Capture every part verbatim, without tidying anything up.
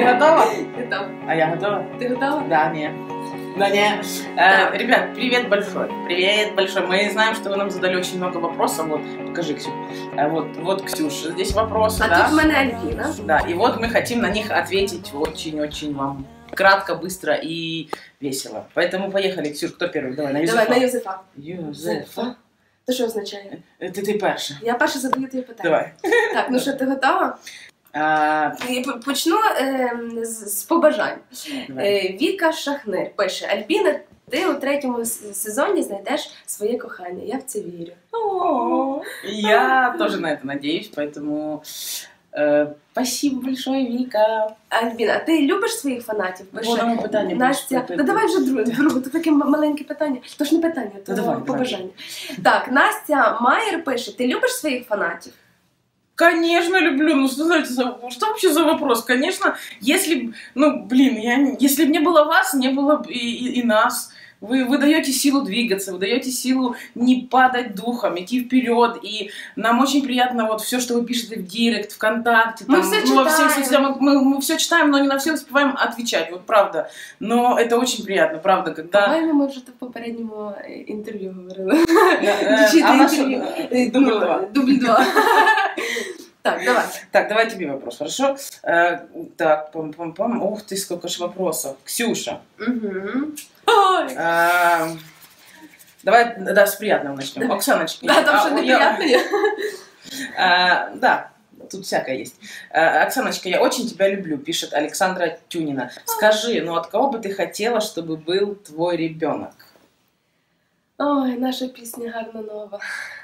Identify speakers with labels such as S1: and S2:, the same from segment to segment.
S1: готова?
S2: Готова.
S1: А я готова?
S2: Ты готова?
S1: Да, не. Да, не.
S2: Да.
S1: Э, ребят, привет большой. Привет большой. Мы знаем, что вы нам задали очень много вопросов. Вот, покажи, Ксюш. Э, вот, вот, Ксюша, здесь вопросы,
S2: А
S1: да?
S2: тут в мене Альбіна.
S1: Да, и вот мы хотим на них ответить очень-очень вам кратко, быстро и весело. Поэтому поехали, Ксюш, кто первый? Давай, на Юзефа.
S2: Давай, на Юзефа.
S1: Юзефа.
S2: То що означає?
S1: Ти, ти перша.
S2: Я перша задаю тобі питання.
S1: Давай.
S2: Так, ну що, ти готова?
S1: А,
S2: І п- Почну е, з, з побажань.
S1: давай.
S2: Е, Віка Шахнир пише: Альбіна, ти у третьому с- сезоні знайдеш своє кохання. Я в це вірю.
S1: О, я тоже на это надеюсь, поэтому э, спасибо большое, Вика.
S2: Альбіна, а ти любиш своїх фанатів?
S1: По
S2: Пише
S1: одному питанню.
S2: Настя.
S1: просто-
S2: Ну давай вже друге, друге, це таке м- маленьке питання. То ж не питання, то
S1: Ну, давай,
S2: побажання. Так, Настя Майер пише: ти любиш своїх фанатів?
S1: Конечно, люблю. Ну, что, знаете, за- что вообще за вопрос? Конечно, если б, ну, блин, я, не- если бы не было вас, не было бы и, и- и нас. Вы, вы даете силу двигаться, вы даете силу не падать духом, идти вперед. И нам очень приятно вот все, что вы пишете в Директ, ВКонтакте,
S2: Мы
S1: там,
S2: всё
S1: ну, во всех
S2: читаем.
S1: соцсетях. Мы, мы все читаем, но не на все успеваем отвечать, вот правда. Но это очень приятно, правда, когда...
S2: По-моєму, ми вже в попередньому е, інтерв'ю говорили.
S1: Э,
S2: Чи ти
S1: а наше-
S2: інтерв'ю?
S1: э, дубль два.
S2: Дубль два. Так, давай.
S1: Так, давай тебе вопрос, хорошо? Э, так, пам-пам-пам. Ух ты, сколько ж вопросов. Ксюша.
S2: Угу. Ой.
S1: э, давай, да, с приятного начнем.
S2: Давай.
S1: Оксаночка.
S2: Да, там
S1: а,
S2: що
S1: я-
S2: неприятне.
S1: э, да, тут всякое есть. Э, Оксаночка, я очень тебя люблю, пишет Александра Тюнина. Скажи, ну от кого бы ты хотела, чтобы был твой ребенок?
S2: Ой, наша пісня гарна нова.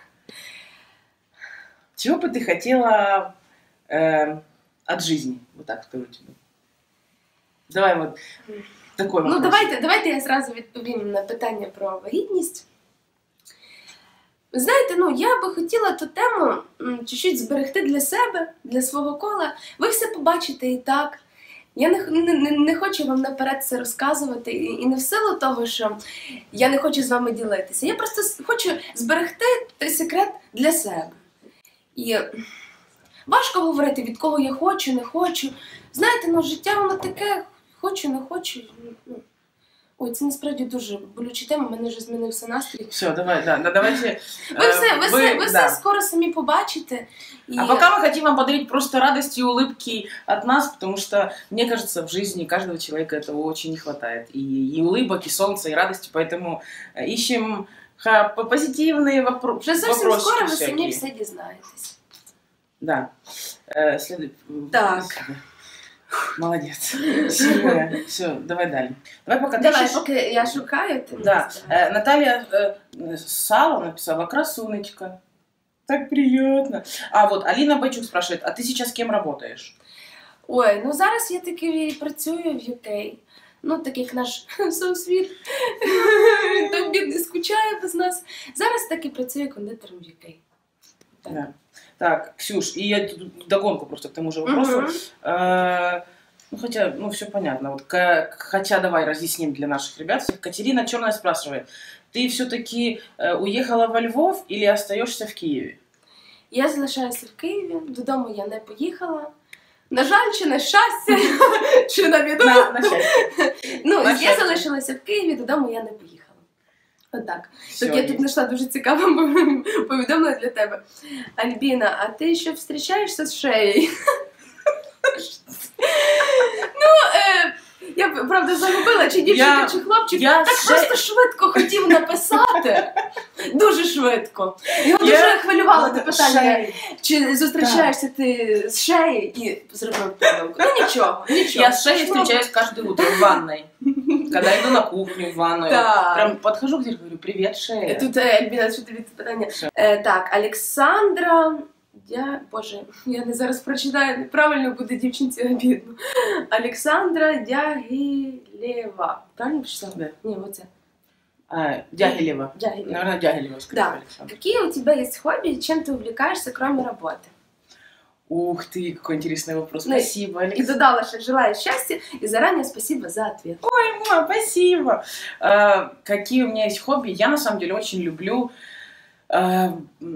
S1: Чего бы ты хотела э, от жизни? Вот так скажу тебе. Давай вот такой вопрос.
S2: Ну, давайте, давайте я зразу відповім на питання про вагітність. Ви знаєте, ну, я би хотіла ту тему м, чуть-чуть зберегти для себе, для свого кола. Ви все побачите і так. Я не, х- не, не, не хочу вам наперед це розказувати, і, і не в силу того, що я не хочу з вами ділитися. Я просто с- хочу зберегти той секрет для себе. І важко говорити, від кого я хочу, не хочу. Знаєте, ну, життя воно таке, хочу, не хочу. ну, Ой, це насправді дуже болюча тема, в мене вже змінився настрій.
S1: Все, давай, да, да, давайте.
S2: Ви
S1: э,
S2: все, ви все, ви
S1: да.
S2: все скоро самі побачите. І...
S1: А пока мы хотим вам подарить просто радость и улыбки от нас, потому что, мне кажется, в жизни каждого человека этого очень не хватает. И, и улыбок, и солнца, и радости, поэтому э, ищем ха, по- позитивные вопро-
S2: Вже зовсім
S1: вопросики
S2: скоро ви
S1: всякие.
S2: самі все дізнаєтесь.
S1: Да. Э, следует...
S2: Так.
S1: Молодец. Все, давай далее. Давай пока ты
S2: Давай,
S1: ищешь.
S2: поки я шукаю, ти
S1: Да,
S2: мені скажеш.
S1: э, Наталья э, Сало написала: красуночка. Так приятно. А вот Алина Байчук спрашивает: а ты сейчас кем работаешь?
S2: Ой, ну зараз я таки працюю в ю кей. Ну, так як наш сусвіт, він там бідний скучає без нас. Зараз так і працюю кондитером в ю кей. Так.
S1: Да. Так, Ксюш, и я тут догонку просто к тому же вопросу.
S2: Мгм.
S1: Э, ну, хотя, ну, все понятно. Вот, ка- хотя, давай разъясним для наших ребят. Катерина Черная спрашивает: ты все-таки э, уехала во Львов или остаешься в Киеве?
S2: Я залишаюся в Києві, додому я не поїхала. На жаль, чи на щастя, чи на біду.
S1: На, на счастье.
S2: Ну,
S1: на
S2: я
S1: щастя.
S2: залишилася в Києві, додому я не поїхала. Отак.
S1: Всё,
S2: Так я
S1: есть.
S2: тут знайшла дуже цікаве повідомлення для тебе. Альбіна, а ти що зустрічаєшся з шеєю? Ну, е, я б, правда загубила, чи дівчинка,
S1: Я-
S2: чи хлопчик.
S1: я
S2: Так
S1: ше-
S2: просто швидко хотів написати. Дуже швидко. Його
S1: Я-
S2: дуже хвилювало те питання.
S1: Шея.
S2: Чи зустрічаєшся ти з шеєю і зробив помилку? Ну нічого, нічого.
S1: Я с Шеей встречаюсь каждое утро в ванной. Когда иду на кухню в ванную.
S2: Так.
S1: Прям подхожу к зеркалу, говорю: привет, Шея.
S2: Тут е, Альбіна, що тобі це питання?
S1: Що?
S2: Е, так, Олександра. Я, боже, я не зараз прочитаю, неправильно буде дівчинці обідно. Олександра Дягілєва. Правильно прочитала?
S1: Да.
S2: Ні, оце.
S1: А, Дягилева.
S2: Дягілєва.
S1: Наверное, Дягилева, скорее,
S2: Да.
S1: Александр.
S2: Какие у тебя есть хобби, чем ты увлекаешься, кроме работы?
S1: Ух ты, какой интересный вопрос.
S2: Ну,
S1: Спасибо,
S2: И
S1: Александр.
S2: додала, что желаю счастья, и заранее спасибо за ответ.
S1: Ой, спасибо. А, какие у меня есть хобби? Я, на самом деле, очень люблю а, м,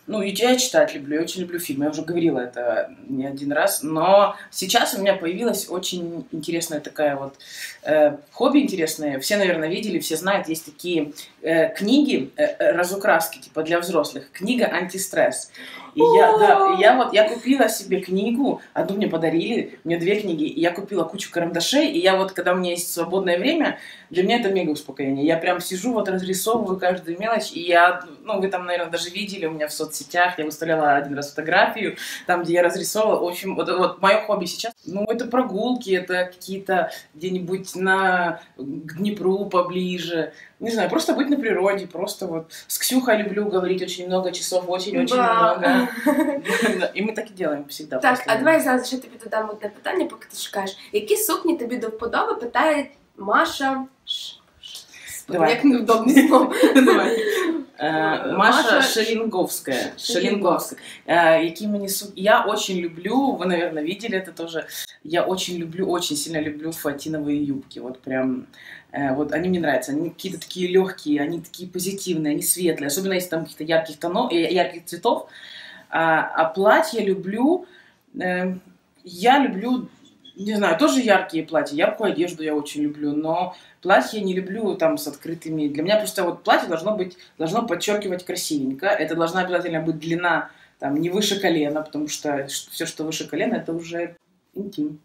S1: Ну, и я читать люблю, я очень люблю фильмы, я уже говорила это не один раз, но сейчас у меня появилась очень интересная такая вот э, хобби интересное, все, наверное, видели, все знают, есть такие э, книги, э, разукраски, типа для взрослых, книга «Антистресс». И я, да, и я вот, я купила себе книгу, одну мне подарили, мне две книги, и я купила кучу карандашей, и я вот, когда у меня есть свободное время, для меня это мега успокоение. Я прям сижу, вот разрисовываю каждую мелочь, и я, ну, вы там, наверное, даже видели у меня в соцсетях, я выставляла один раз фотографию, там, где я разрисовывала. В общем, вот, вот мое хобби сейчас, ну, это прогулки, это какие-то где-нибудь на к Днепру поближе, не знаю, просто быть на природе, просто вот. С Ксюхой люблю говорить очень много часов, очень-очень много. І ми так і робимо завжди.
S2: Так, а давай зараз ще тобі додам одне питання, поки ти шукаєш. Які сукні тобі до вподоби, питає Маша...
S1: Давай.
S2: Як невдобне слово.
S1: Давай. Маша Шелінговська. Шелінговська. Які мені сукні... Я очень люблю, вы, наверное, видели это тоже, я очень люблю, очень сильно люблю фатиновые юбки. Вот прям... Вот они мне нравятся, они какие-то такие легкие, они такие позитивные, они светлые, особенно если там каких-то ярких тонов, ярких цветов. А, а платья люблю, э, я люблю, не знаю, тоже яркие платья, яркую одежду я очень люблю, но платья не люблю там с открытыми. Для меня просто вот платье должно быть, должно подчеркивать красивенько, это должна обязательно быть длина там не выше колена, потому что все, что выше колена, это уже... інтим.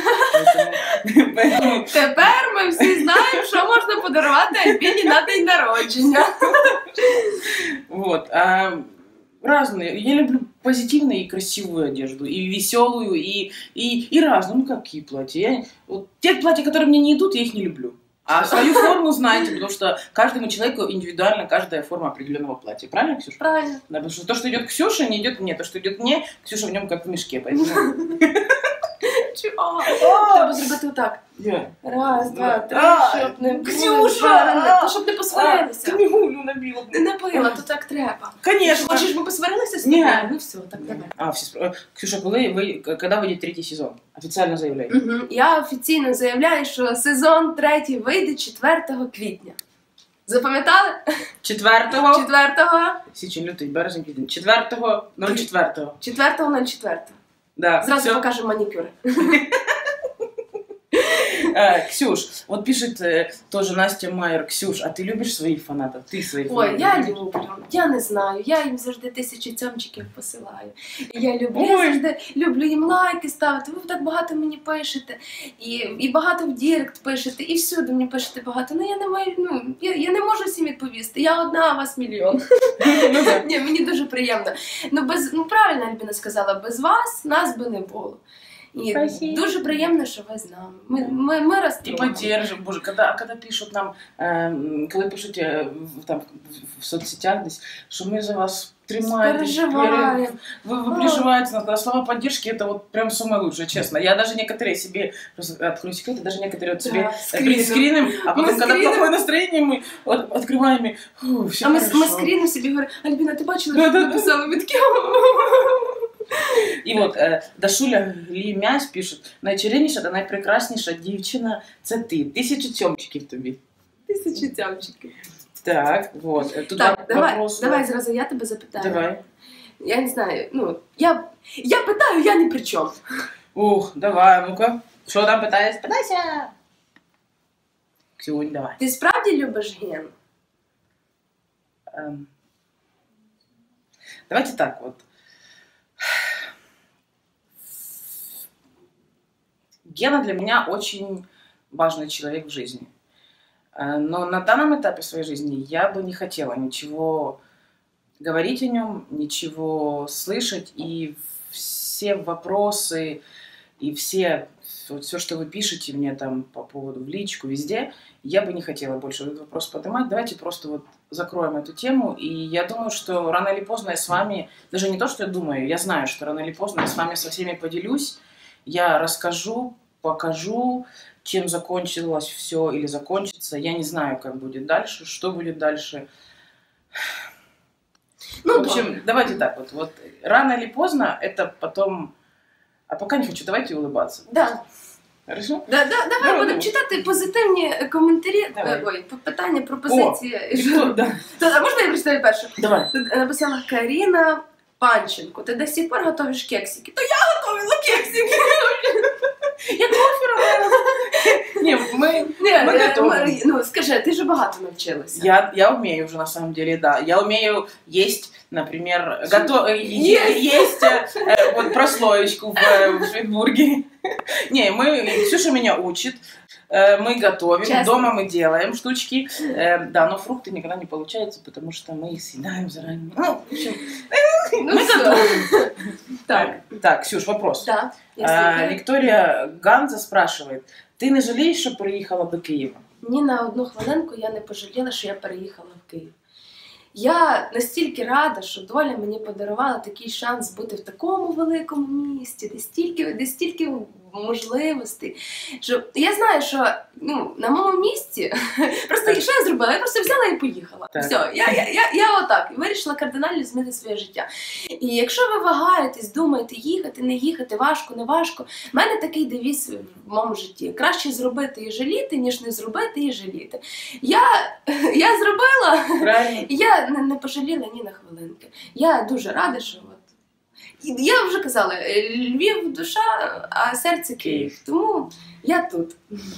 S2: Тепер ми всі знаємо, що можна подарувати Альбіні на день народження.
S1: Вот. А, разные. Я люблю позитивную и красивую одежду, и веселую, и, и, и разную. Ну, какие платья? Я, вот, те платья, которые мне не идут, я их не люблю. А свою форму знаете, потому что каждому человеку индивидуально каждая форма определенного платья. Правильно, Ксюша?
S2: Правильно.
S1: Да, потому что то, что идет Ксюше, не идет мне. То, что идет мне, Ксюша в нем как в мешке. Поэтому...
S2: Чого? Треба зробити отак. Раз, два, три, щоб не...
S1: Ксюша!
S2: То щоб не посварилися.
S1: Книгулю набила.
S2: Не напила, то так треба.
S1: Конечно.
S2: Хочеш, ми посварилися з тобою?
S1: Ні.
S2: Ну все, так давай.
S1: А, все... Ксюша, коли ви, когда выйдет третий сезон? Официально заявляйте.
S2: Угу. Я офіційно заявляю, що сезон третій вийде четвертого квітня. Запам'ятали?
S1: Четвертого.
S2: Четвертого.
S1: Січень, лютий, березень, квітень. Четвертого, ноль четвертого.
S2: Четвертого, ноль четвертого.
S1: Да.
S2: Зразу покажем маникюры.
S1: Ксюш, вот пишет э, тоже Настя Майер. Ксюш, а ты любишь своих фанатов? Ты своих
S2: Ой,
S1: фанатов
S2: я
S1: любишь?
S2: люблю. Я не знаю. Я їм завжди тисячі цьомчиків посилаю. І я люблю,
S1: Ой.
S2: я завжди люблю їм лайки ставити. Ви так багато мені пишете. І, і багато в Дірект пишете, і всюди мені пишете багато. Ну я не маю, ну, я, я не можу всім відповісти. Я одна, а вас мільйон. Ні, мені дуже приємно. Ну, без, ну правильно Альбіна сказала, без вас нас би не було. І
S1: Спасибо.
S2: дуже приємно, що ви з нами. Ми, ми, ми
S1: И
S2: ростемо.
S1: поддержим. Боже, когда, когда пишут нам, э, когда пишут э, в, там, в, в соцсетях, здесь, что мы за вас тримаем,
S2: Переживаем.
S1: вы, вы переживаете, но слова поддержки, это вот прям самое лучшее, честно. Я даже некоторые себе, просто открою секреты, даже некоторые вот себе
S2: Да,
S1: э, принтскриним, а потом,
S2: Мы
S1: когда
S2: скриним.
S1: плохое настроение, мы вот, открываем и фу, все
S2: А ми,
S1: хорошо.
S2: ми скрінимо собі, говоримо, Альбіна, ти бачила,
S1: Да,
S2: що
S1: да, да.
S2: написали? Ми такі...
S1: І от е, Дашуля Глімязь пише: найчарівніша та найпрекрасніша дівчина – це ти. Тисячі цьомчиків тобі.
S2: Тисячі цямчиків.
S1: Так, вот. Тут
S2: Так, давай,
S1: вопрос.
S2: давай зразу я тебе запитаю.
S1: Давай.
S2: Я не знаю, ну, я, я питаю, я не при чому.
S1: Ух, давай, ну-ка. Що там питаєш? Питайся. Ксюнь, давай.
S2: Ти справді любиш Ген?
S1: Эм. Давайте так вот. Гена для меня очень важный человек в жизни. Э, Но на данном этапе своей жизни я бы не хотела ничего говорить о нем, ничего слышать. И все вопросы, и все, вот все, что вы пишете мне там по поводу в личку, везде, я бы не хотела больше этот вопрос поднимать. Давайте просто вот закроем эту тему. И я думаю, что рано или поздно я с вами, даже не то, что я думаю, я знаю, что рано или поздно я с вами со всеми поделюсь. Я расскажу, покажу, чем закончилось все или закончится. Я не знаю, как будет дальше, что будет дальше.
S2: Ну,
S1: в общем,
S2: добре.
S1: давайте так вот. Вот рано или поздно это потом... А пока не хочу, давайте улыбаться.
S2: Да.
S1: Хорошо?
S2: Да, да, давай
S1: Давай,
S2: будемо
S1: давай.
S2: читати позитивні коментарі,
S1: Давай.
S2: ой, питання, пропозиції.
S1: И кто- да.
S2: Та, а можна я прочитаю перше?
S1: Давай.
S2: Тут написала Каріна Панченко, ти до сих пор готовиш кексики? То я готовила кексики!
S1: Я кофе робила. Ні, ми, ми готові.
S2: Ну, скажи, ти ж багато навчилася.
S1: Я, я умею уже, на самом деле, да. Я умею есть, например, готов... есть э, вот прослоечку в, в Швейцбурге. Не, мы, Ксюша меня учит, э, мы готовим,
S2: Честно?
S1: дома мы делаем штучки. Э, да, но фрукты никогда не получается, потому что мы их съедаем заранее. Ну, в общем,
S2: Ну,
S1: мы
S2: всё.
S1: готовим.
S2: Так,
S1: Так, Ксюш, вопрос.
S2: да. Я
S1: А,
S2: слухаю.
S1: Виктория Ганза спрашивает, ты не жалеешь, что приехала до Киева?
S2: Ні на одну хвилинку я не пожаліла, що я переїхала в Київ. Я настільки рада, що доля мені подарувала такий шанс бути в такому великому місті, де стільки, де стільки можливостей. Що я знаю, що ну, на моєму місці просто що я зробила? Я просто взяла і поїхала.
S1: Так.
S2: Все, я, я, я, я отак вирішила кардинально змінити своє життя. І якщо ви вагаєтесь, думаєте, їхати, не їхати, важко, не важко, в мене такий девіз в моєму житті. Краще зробити і жаліти, ніж не зробити і жаліти. Я, я зробила,
S1: Правильно?
S2: і я не, не пожаліла ні на хвилинки. Я дуже рада, що от. І я вже казала, Львів душа, а серце Київ. Тому я тут.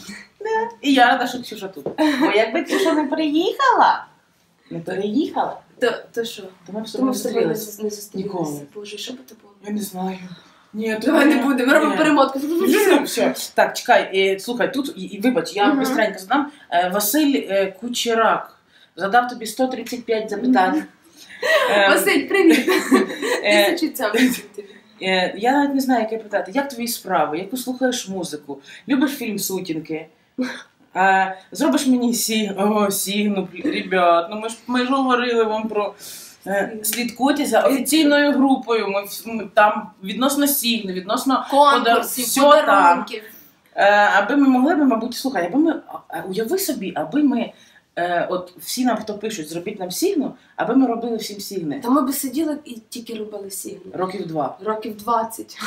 S1: І я рада, що Ксюша тут. Бо якби Ксюша не приїхала, не переїхала,
S2: То, то що?
S1: то ми б з
S2: Тому
S1: тобою
S2: з тобою не
S1: зустрілися.
S2: зус- не зустрілися.
S1: Ніколи.
S2: Боже, що би то було?
S1: Я не знаю. Ні,
S2: Давай не будемо, робимо перемотку.
S1: Все. Так, чекай, е, слухай, тут, і, і вибач, я
S2: Мгм.
S1: быстренько задам. Е, Василь е, Кучерак задав тобі сто тридцять п'ять запитань. Е,
S2: Василь, привіт!
S1: е,
S2: Тисячі цям.
S1: е, Я навіть не знаю, яке питати. Як твої справи? Яку слухаєш музику? Любиш фільм «Сутінки»? А, зробиш мені сі... О, сігну, ребят, ну ми ж, ми ж говорили вам про... Е, Слідкуйте за офіційною групою, ми, вс- ми там відносно сігну, відносно
S2: Конкурсів,
S1: Всьо там.
S2: подарунків.
S1: Е, аби ми могли б, мабуть, слухай, аби ми, а, уяви собі, аби ми, е, от всі нам, хто пишуть, зробіть нам сігну, аби ми робили всім сігни.
S2: Та ми би сиділи і тільки робили сігну.
S1: Років два.
S2: Років двадцять.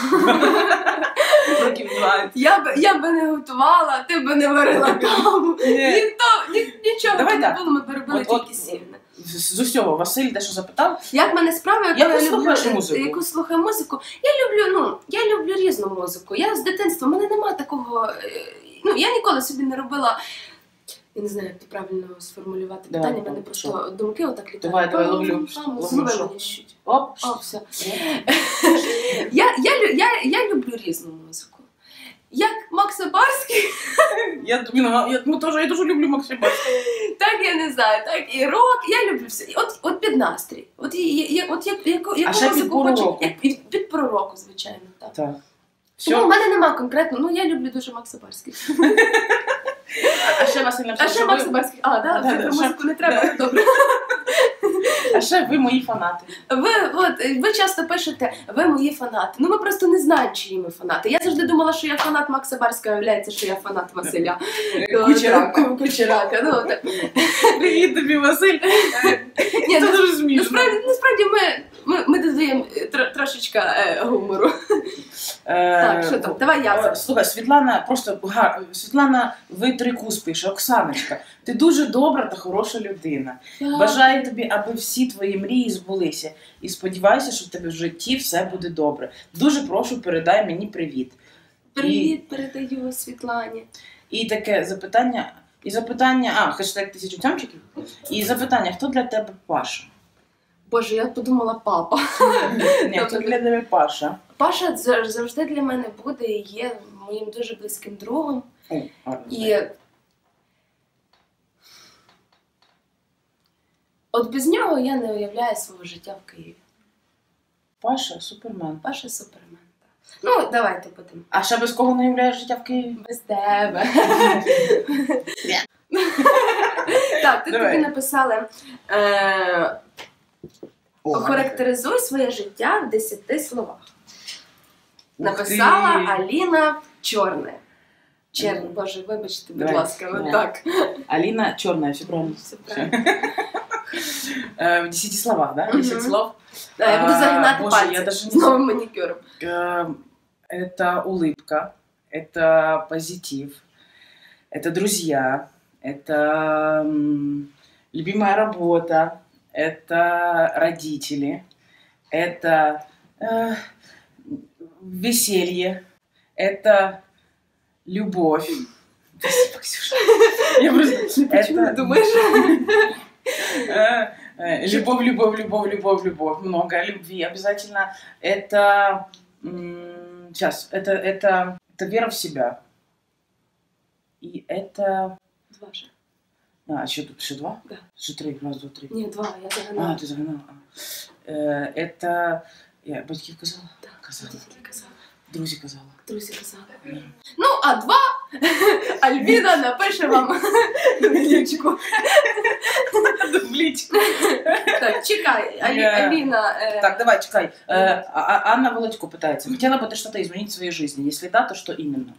S1: Років два.
S2: Я б, я би не готувала, ти б не варила каву. Ніхто, ні, нічого
S1: Давай
S2: б не
S1: так.
S2: було, ми б робили
S1: От- от-
S2: тільки сігни.
S1: З, з усього, Василь дещо запитав.
S2: Як мене справа, яку
S1: Яку
S2: я
S1: слухаєш
S2: люблю,
S1: музику?
S2: яку слухаю музику? Я люблю, ну, я люблю різну музику. Я з дитинства, в мене нема такого, е, ну, я ніколи собі не робила, я не знаю, як то правильно сформулювати
S1: Давай,
S2: питання, в мене
S1: що?
S2: просто думки отак літають.
S1: Давай, давай,
S2: Пам,
S1: ловлю.
S2: пам,
S1: Ловлю,
S2: злови
S1: що?
S2: мене щуть.
S1: Оп.
S2: О, все. Я, я, лю- я, я люблю різну музику. Як Макса Барський,
S1: Я, тобі нага- я, ну, теж, я дуже люблю Максима.
S2: так я не знаю, так і рок, я люблю все. І От, от під настрій. От, я, я, от як, яку, яку
S1: ще під
S2: музику
S1: пору
S2: хочу,
S1: року?
S2: як, під, під пору року, звичайно. Так.
S1: Так.
S2: Тому в
S1: Все.
S2: мене нема конкретно, ну я люблю дуже Макса Барський.
S1: А ще Василь
S2: А
S1: написав,
S2: ще
S1: що
S2: Макса
S1: ви,
S2: Барський, а, да,
S1: Да,
S2: вже
S1: да,
S2: про
S1: ще-
S2: музику не треба, добре.
S1: а ще ви мої фанати.
S2: Ви, от, ви часто пишете, ви мої фанати. Ну ми просто не знаємо, чиї ми фанати. Я завжди думала, що я фанат Макса Барського, а виявляється, що я фанат Василя.
S1: Кучерака.
S2: Ку- Кучерака. Ну, так.
S1: Привіт тобі, Василь.
S2: Ні,
S1: Це
S2: ну,
S1: дуже смішно.
S2: насправді, насправді ми, ми, ми додаємо е, тр- трошечка е, гумору.
S1: Е,
S2: Так, що там? Давай я
S1: Е,
S2: зараз.
S1: Слухай, Світлана, просто гар... Світлана Витрикус пише, Оксаночка, ти дуже добра та хороша людина. Бажаю тобі, аби всі твої мрії збулися. І сподіваюся, що в тебе в житті все буде добре. Дуже прошу, передай мені привіт.
S2: Привіт, передаю Світлані.
S1: І таке запитання, і запитання, а, хештег тисячу тямчиків. І запитання, хто для тебе Паша?
S2: Боже, я подумала папа.
S1: Ні, хто для тебе Паша?
S2: Паша зав- завжди для мене буде і є моїм дуже близьким другом.
S1: О, гарно.
S2: І от без нього я не уявляю свого життя в Києві.
S1: Паша, супермен.
S2: Паша супермен. Так. Ну, давайте будемо.
S1: А ще без кого не уявляєш життя в Києві?
S2: Без тебе. Так, тут
S1: Давай.
S2: тобі написали е,
S1: О,
S2: охарактеризуй своє життя в десяти словах.
S1: Ух
S2: Написала
S1: ти.
S2: Аліна Чорне. Черн, боже, вибачте, будь
S1: Давай.
S2: ласка,
S1: Давай.
S2: от так.
S1: Алина черная, все правильно.
S2: Все правильно.
S1: Э, В десяти словах, да?
S2: Мгм.
S1: Десять слов.
S2: Да, я буду
S1: А,
S2: загинати
S1: боже, я
S2: пальці
S1: даже не
S2: з новим манікюром.
S1: Э, Это улыбка, это позитив, это друзья, это м, любимая работа, это родители, это э, веселье, это любовь. Спасибо, Ксюша. Я просто...
S2: Почему ты думаешь?
S1: Любовь, любовь, любовь, любовь, любовь. Много любви обязательно. Это... Сейчас. Это, это, это вера в себя. И это...
S2: Два же.
S1: А, еще, еще два?
S2: Да.
S1: Еще три. Раз, два, три.
S2: Ні, два, я загнала.
S1: А, ты загнала. Это... Я батьків казала?
S2: Так,
S1: Казала.
S2: батьки казали.
S1: Друзі казала.
S2: Друзі казали. Ну, а два Альбіна напише вам в лічку.
S1: В личку.
S2: Так, чекай, Алі, Аліна... Е...
S1: Так, давай, чекай. Э, а, Анна Володько пытается. Хотела бы ты что-то изменить в своей жизни? Если да, то что именно?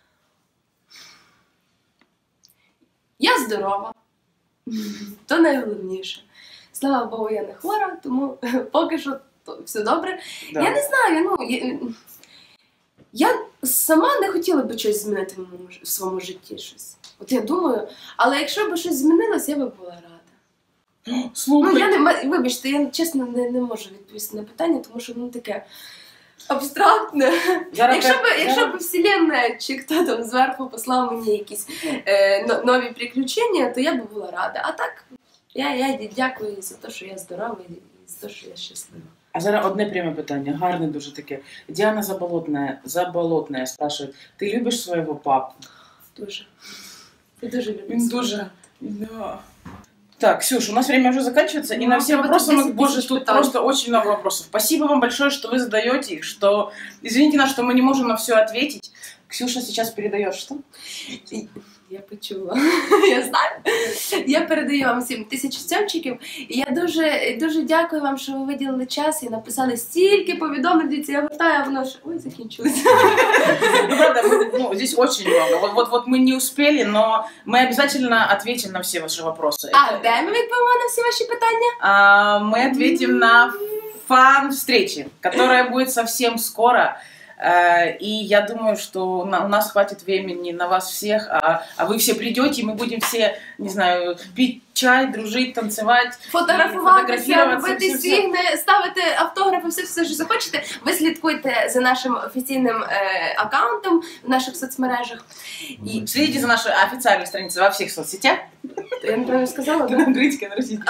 S2: Я здорова. То найголовніше. Слава Богу, я не хвора, тому поки що все добре.
S1: Да.
S2: Я не знаю, ну... Я... Я сама не хотіла б щось змінити в, моєму, в своєму житті. Щось. От я думаю, але якщо б щось змінилось, я б була рада.
S1: Слухай.
S2: Ну, я не, вибачте, я чесно не, не можу відповісти на питання, тому що воно таке абстрактне.
S1: Зараз
S2: Якщо б,
S1: зараз...
S2: якщо б Вселенна чи хто там зверху послав мені якісь е, нові приключення, то я б була рада. А так, я, я дякую за те, що я здорова і за те, що я щаслива.
S1: А зараз одне пряме питання, гарне дуже таке. Діана Заболотная, Заболотная спрашивает, ти любиш свого папу?
S2: Дуже. Я дуже люблю.
S1: Він дуже. Да. Так, Ксюша, у нас время уже заканчивается,
S2: Ну,
S1: и на все вопросы мы, боже, тут
S2: питань.
S1: просто очень много вопросов. Спасибо вам большое, что вы задаете их, что, извините нас, что мы не можем на все ответить. Ксюша сейчас передает что?
S2: Я почула. Я знаю. Я передаю вам всім тисячу сьомчиків. І я дуже, дуже дякую вам, що ви виділили час і написали стільки повідомлень. Дивіться, я вертаю, а воно ж... Ой, закінчилося.
S1: Ну, правда, мы, ну, здесь очень много. Вот, вот, вот мы не успели, но мы обязательно ответим на все ваши вопросы.
S2: А де ми відповімо на всі ваші питання?
S1: А, мы ответим на фан-встрече, которая будет совсем скоро. И я думаю, что у нас хватит времени на вас всех, а, а вы все придете, и мы будем все, не знаю, пить чай, дружить, танцевать,
S2: фотографуватися, робити сігни, ставити автографи, все, все, що захочете. Ви слідкуйте за нашим офіційним е, аккаунтом в наших соцмережах.
S1: И следите за нашей официальной страницей во всех соцсетях.
S2: Я неправильно сказала, да?
S1: Английская, на российском.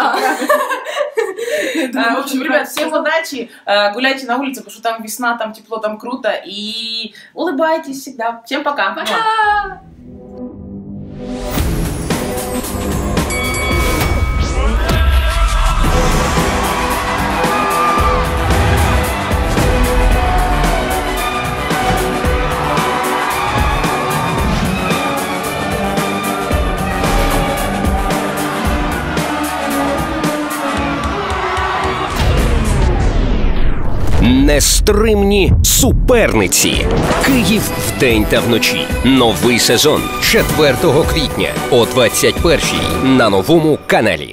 S2: А.
S1: В общем, ребят, всем удачи, гуляйте на улице, потому что там весна, там тепло, там круто, и улыбайтесь всегда. Всем пока!
S2: Пока!
S3: Нестримні суперниці. Київ вдень та вночі. Новий сезон четвертого квітня о двадцять першій на новому каналі.